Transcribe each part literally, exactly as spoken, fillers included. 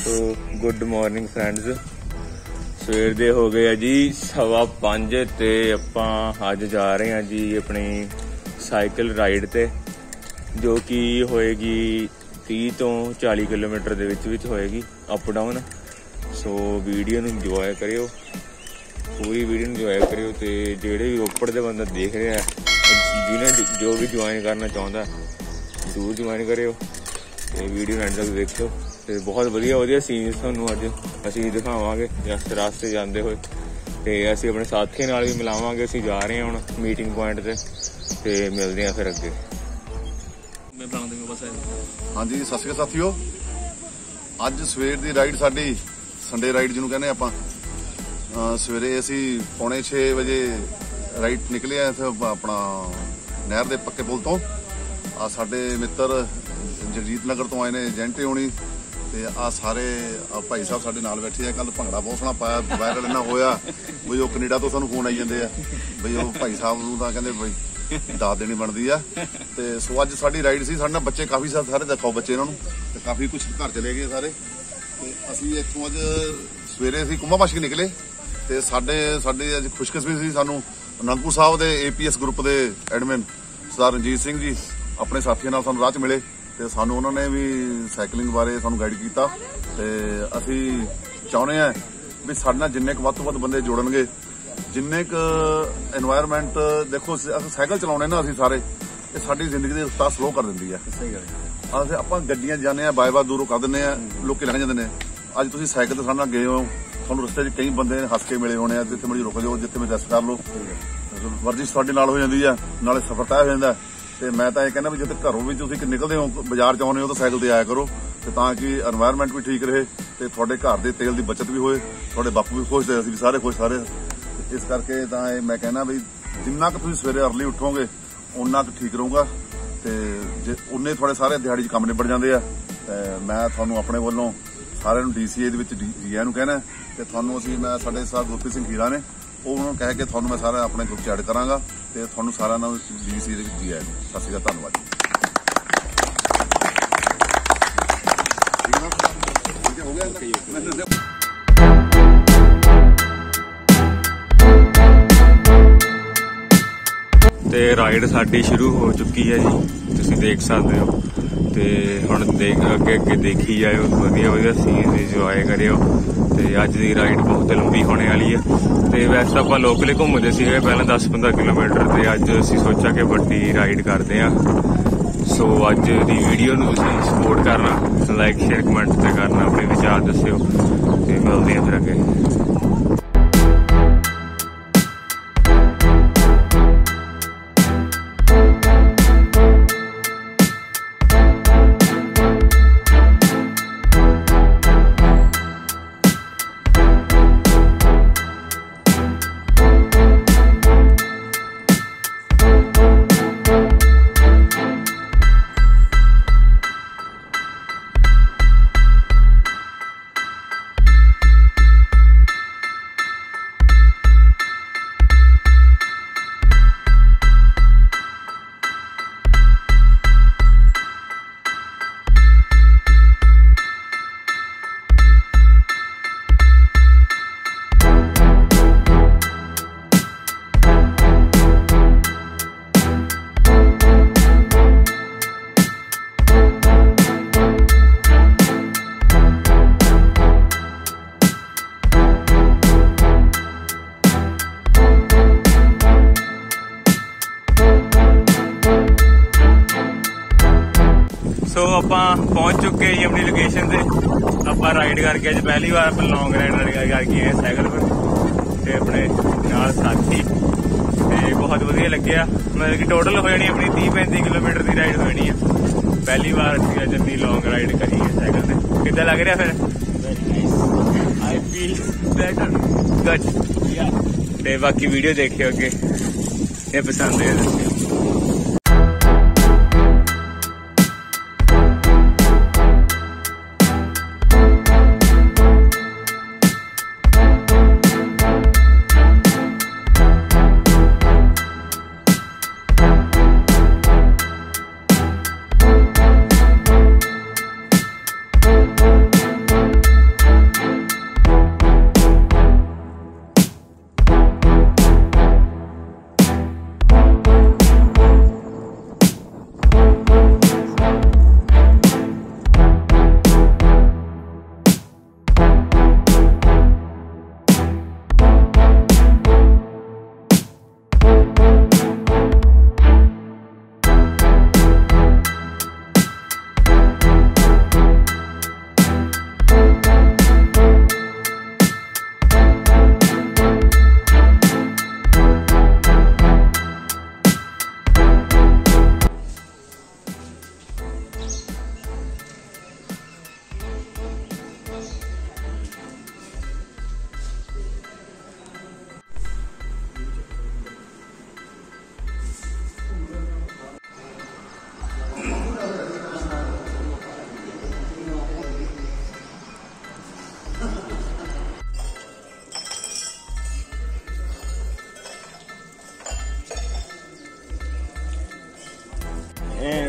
तो good morning friends, सवेर दे हो गए जी सवा पांच ते आपां अज जा रहे हैं जी अपनी साइकिल राइड ते, जो कि होएगी तीस तो चाली किलोमीटर दे विच विच होएगी अप डाउन। सो वीडियो नूं इंजॉय करियो, पूरी वीडियो इंजॉय करियो। तो जेड़े भी रोपड़ दे बंदा देख रहे हैं, जिन्हें जो भी ज्वाइन करना चाहता जरूर ज्वाइन करियो ते वीडियो एंड तक देखियो। तो बहुत वधिया वधिया सीन्स तुहानूं अज असीं दिखावांगे रस्ते रास्ते जांदे होए, ते असीं अपने साथियों नाल भी मिलावांगे। असीं जा रहे हैं हुण मीटिंग पॉइंट ते ते मिलदे हां फिर अगे। हाँ जी, सत श्री अकाल साथियों। अज सवेर दी राइड साडी संडे राइड जिन्हों कहने आपां, सवेरे असीं पौने छे बजे राइड निकले इत्थे अपना नहर दे पक्के पुल तो। आ साडे मित्र जगजीत नगर तो आए ने एजेंटे होनी, ते आ सारे भाई साहब साडे नाल बैठे आ। कल भंगड़ा बहुत सोहना पाया, वायरल इन्ना होया बई ओह कनेडा तो सानूं फोन आई जांदे आ बई ओह भाई साहब नूं तां कहंदे बई दाद देनी बनदी आ। ते सो अज साडी राइड सी, साडे नाल बच्चे काफी सारे दिखाओ बच्चे इन्हां नूं, ते काफी कुछ घर चले गए सारे। ते असीं इत्थों अज सवेरे असीं कुंभाबाशी निकले, ते साडे साडे अज खुशकिस्मती सी, सानूं अनंदपुर साहब दे ए पी एस ग्रुप दे एडमिन सरदार रंजीत सिंह जी अपने साथियों नाल सानूं राह च मिले, ते सानूं उन्हां ने भी साइकलिंग बारे सानूं गाइड कीता। ते असीं चाहुंदे आ भी साडे नाल जिन्ने क वध तो वध बंदे जुड़नगे, जिन्ने क एनवायरमेंट देखो असीं साइकिल चलाउने ना असीं सारे, ये साडी जिंदगी दी रफ्तार स्लो कर दिंदी है। सही गल है। असीं आपां गड्डियां जाने आ बाय बाय दूरों कर दिंदे आ, लोकी लंघ जांदे ने। अज तुसीं साइकिल ते साडे नाल गए हो, तुहानूं रस्ते च कई बंदे हस के मिले होने, जिथे मर्जी रुक जाओ, जिथे मर्जी रेस्ट कर लो, वर्जिश तुहाडे नाल हो जांदी है, नाले सफर तय हो जांदा। ते मैं तां इह कहना भी जिथे घरों भी तुसीं निकलदे हो बाजार च आउने हो, तो साइकिल ते आया करो, ते तां कि एनवायरमेंट भी ठीक रहे, ते तुहाडे घर दे तेल दी बचत भी होए, तुहाडे बापू भी खुश, ते असीं भी सारे खुश सारे। इस करके तां मैं कहना भी जिन्ना क तुसीं सवेरे अर्ली उठोगे उन्ना क ठीक रहूगा, ते जे उन्ने थोड़े सारे दिहाड़ी च कम निबड़ जांदे आ। ते मैं तुहानूं अपने वल्लों सारिआं नूं डी सी ए दे विच जी आई नूं कहना, ते तुहानूं असीं मैं साडे साथ गुरप्रीत सिंह हीरा ने उन्होंने कह के तुहानूं मैं सारा अपने ग्रुप च ऐड करांगा, ते तुहानूं सारिआं नूं डी सी ए दे विच जी आई नूं। सत श्री अकाल, धन्नवाद। ते राइड साडी शुरू हो चुकी है जी, तुसीं देख सकते हो। ते हुण देख अगे अगे देखी जाओ, वधिया वधिया सीन इंजॉय करियो। ते अज दी राइड बहुत लंबी होने वाली है। ते वैसे तो आपां लोकल घूमदे सीगे पहले दस पंद्रह किलोमीटर, ते अज असीं सोचा कि वड्डी राइड करदे आ। सो अज दी वीडियो नूं तुसीं सपोर्ट करना, लाइक शेयर कमेंट ते करना, अपने विचार दस्सिओ, ते मिलदे आ फिर अगे। सो आपां पहुंच चुके जी अपनी लोकेशन से। आपां राइड करके अज पहली बार आप लॉन्ग राइड करके आए साइकिल पर, ते अपने नाल साथी, ते बहुत वधिया लग्या। मतलब कि टोटल हो जानी अपनी तीस पैंती किलोमीटर की राइड हो जानी है। पहली बार असीं अज इन्नी लॉन्ग राइड करी है साइकिल से। किद्दां लग रहा फिर? I feel better, good. ते बाकी वीडियो देखियो अगे, ये पसंद है दस्सिओ।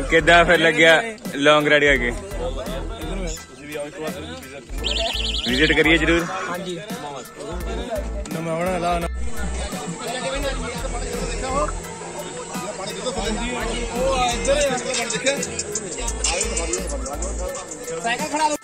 ਕਿੱਦਾਂ ਫਿਰ ਲੱਗਿਆ ਲੌਂਗ ਰਾਈਡ ਕਰਕੇ? ਵਿਜ਼ਿਟ ਕਰੀਏ ਜਰੂਰ। ਹਾਂਜੀ ਨਮਾਉਣਾ ਲਾ ਨਾ ਸਾਈਕਲ ਖੜਾ